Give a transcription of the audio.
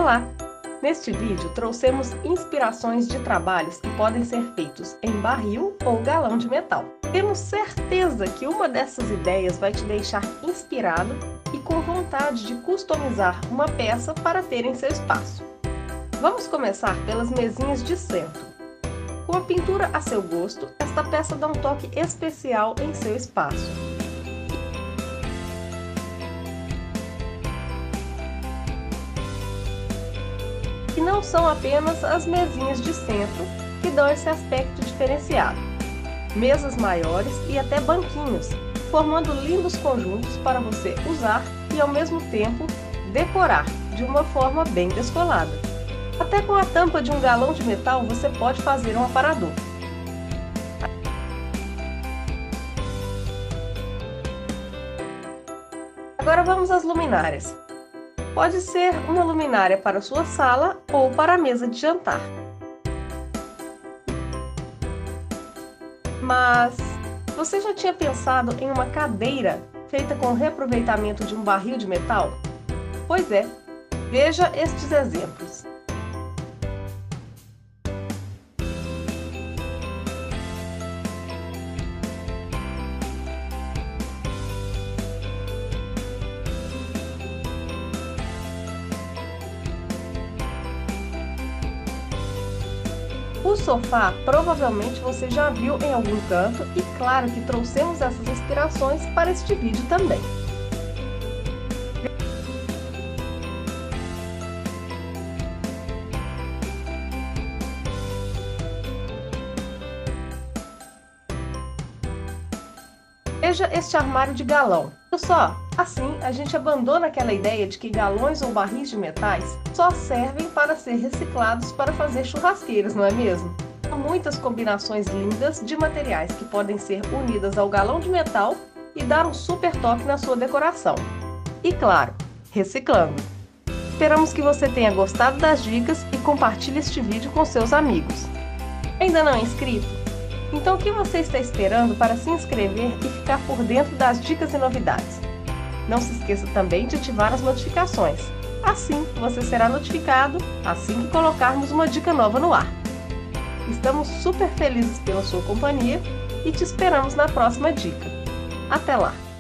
Olá! Neste vídeo trouxemos inspirações de trabalhos que podem ser feitos em barril ou galão de metal. Temos certeza que uma dessas ideias vai te deixar inspirado e com vontade de customizar uma peça para ter em seu espaço. Vamos começar pelas mesinhas de centro. Com a pintura a seu gosto, esta peça dá um toque especial em seu espaço. E não são apenas as mesinhas de centro que dão esse aspecto diferenciado. Mesas maiores e até banquinhos, formando lindos conjuntos para você usar e ao mesmo tempo decorar de uma forma bem descolada. Até com a tampa de um galão de metal você pode fazer um aparador. Agora vamos às luminárias. Pode ser uma luminária para a sua sala ou para a mesa de jantar. Mas você já tinha pensado em uma cadeira feita com o reaproveitamento de um barril de metal? Pois é, veja estes exemplos. O sofá provavelmente você já viu em algum canto e claro que trouxemos essas inspirações para este vídeo também. Veja este armário de galão. Olha só, assim a gente abandona aquela ideia de que galões ou barris de metais só servem para ser reciclados para fazer churrasqueiras, não é mesmo? Há muitas combinações lindas de materiais que podem ser unidas ao galão de metal e dar um super toque na sua decoração. E claro, reciclando. Esperamos que você tenha gostado das dicas e compartilhe este vídeo com seus amigos. Ainda não é inscrito? Então o que você está esperando para se inscrever e ficar por dentro das dicas e novidades? Não se esqueça também de ativar as notificações. Assim você será notificado assim que colocarmos uma dica nova no ar. Estamos super felizes pela sua companhia e te esperamos na próxima dica. Até lá!